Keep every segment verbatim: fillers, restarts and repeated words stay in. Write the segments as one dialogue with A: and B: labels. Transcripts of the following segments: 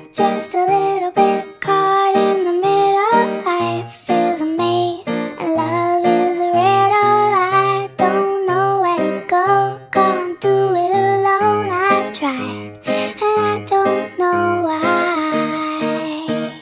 A: just a little bit caught in the middle. Life is a maze and love is a riddle. I don't know where to go, can't do it alone. I've tried and I don't know why.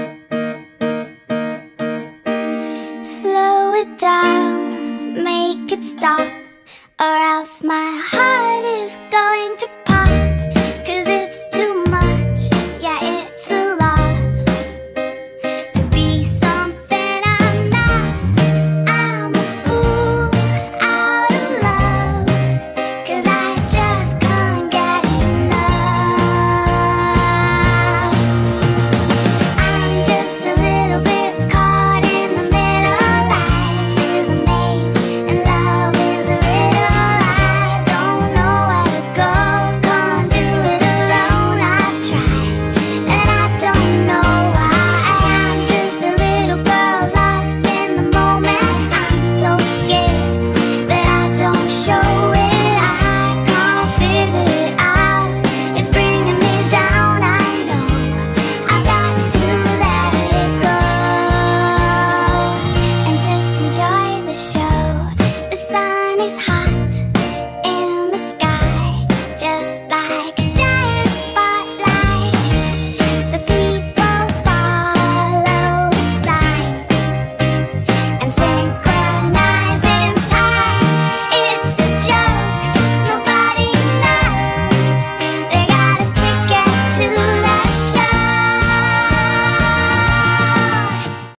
A: Slow it down, make it stop, or else my heart is going to pop. Cause it's too much, yeah, it's a lot to be something I'm not. I'm a fool out of love, cause I just can't get enough. I'm just a little bit caught in the middle. Life is a maze and love is a riddle. I don't know where to go, can't do it alone. I've tried and I don't know why. I'm just a little girl lost in the moment. I'm so scared that I don't show it. I can't figure it out, it's bringing me down. I know I've got to let it go and just enjoy the show. The sun is hot